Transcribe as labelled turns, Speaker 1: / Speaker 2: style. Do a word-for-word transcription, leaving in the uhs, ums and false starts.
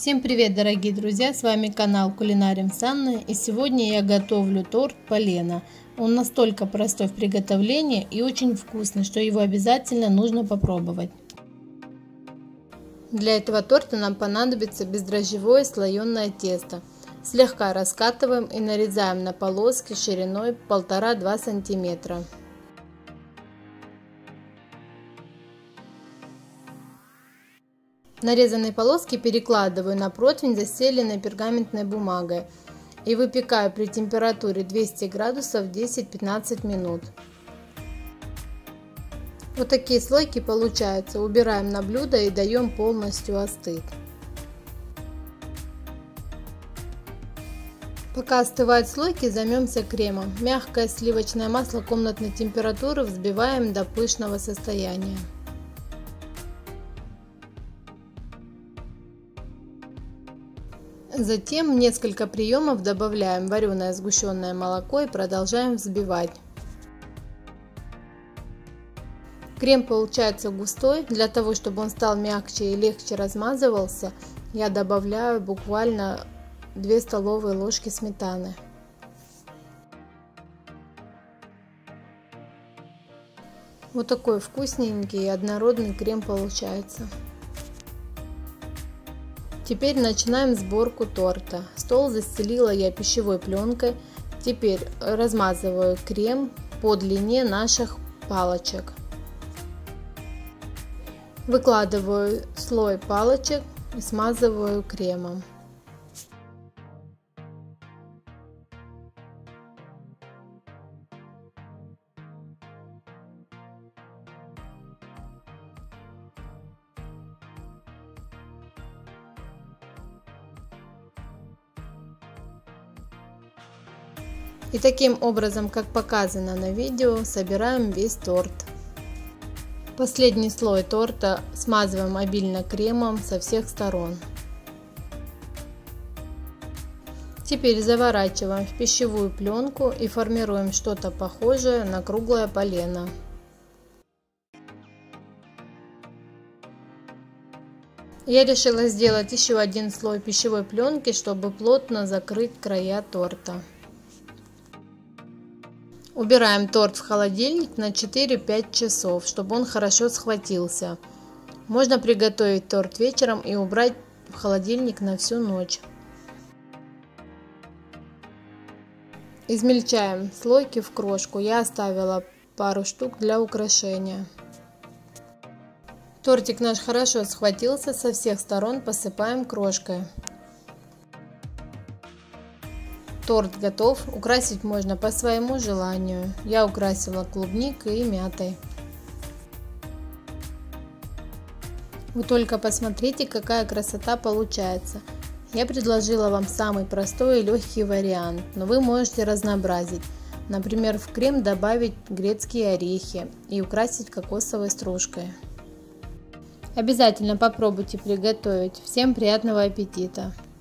Speaker 1: Всем привет, дорогие друзья, с вами канал Кулинарим с Анной, и сегодня я готовлю торт полено. Он настолько простой в приготовлении и очень вкусный, что его обязательно нужно попробовать. Для этого торта нам понадобится бездрожжевое слоеное тесто. Слегка раскатываем и нарезаем на полоски шириной полтора-два сантиметра. Нарезанные полоски перекладываю на противень, застеленной пергаментной бумагой, и выпекаю при температуре двести градусов десять-пятнадцать минут. Вот такие слойки получаются. Убираем на блюдо и даем полностью остыть. Пока остывают слойки, займемся кремом. Мягкое сливочное масло комнатной температуры взбиваем до пышного состояния. Затем несколько приемов добавляем вареное сгущенное молоко и продолжаем взбивать. Крем получается густой. Для того, чтобы он стал мягче и легче размазывался, я добавляю буквально две столовые ложки сметаны. Вот такой вкусненький и однородный крем получается. Теперь начинаем сборку торта. Стол застелила я пищевой пленкой. Теперь размазываю крем по длине наших палочек. Выкладываю слой палочек и смазываю кремом. И таким образом, как показано на видео, собираем весь торт. Последний слой торта смазываем обильно кремом со всех сторон. Теперь заворачиваем в пищевую пленку и формируем что-то похожее на круглое полено. Я решила сделать еще один слой пищевой пленки, чтобы плотно закрыть края торта. Убираем торт в холодильник на четыре-пять часов, чтобы он хорошо схватился. Можно приготовить торт вечером и убрать в холодильник на всю ночь. Измельчаем слойки в крошку. Я оставила пару штук для украшения. Тортик наш хорошо схватился, со всех сторон посыпаем крошкой. Торт готов. Украсить можно по своему желанию. Я украсила клубникой и мятой. Вы только посмотрите, какая красота получается. Я предложила вам самый простой и легкий вариант, но вы можете разнообразить. Например, в крем добавить грецкие орехи и украсить кокосовой стружкой. Обязательно попробуйте приготовить. Всем приятного аппетита!